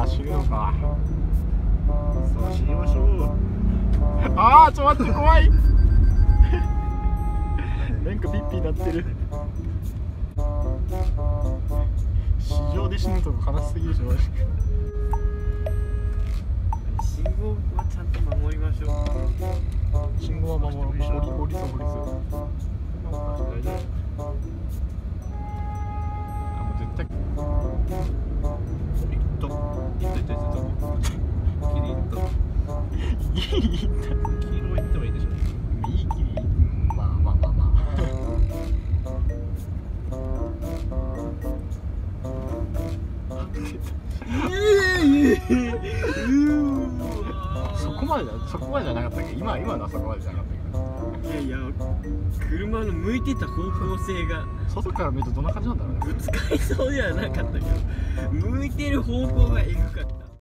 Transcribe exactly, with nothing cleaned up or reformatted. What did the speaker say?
死ぬのか。 さあ死にましょう。 ああ、ちょっと待って、怖い。なんかピッピーなってる。市場で死ぬとか悲しすぎるでしょ。 信号はちゃんと守りましょう。 信号は守ろう。降り、降りそう、降りそう。 大丈夫。 あ、もう絶対。 いったいったいったいったキリいったギリいった。 黄色いってもいいでしょ。 いいギリ。まあまあまあまあ。そこまでだ、そこまでじゃなかったっけ。今今のはそこまでじゃなかったいやいや、車の向いてた方向性がけど、外から見るとどんな感じなんだろうね。 ぶつかりそうではなかったけど、向いてる方向がエグかった。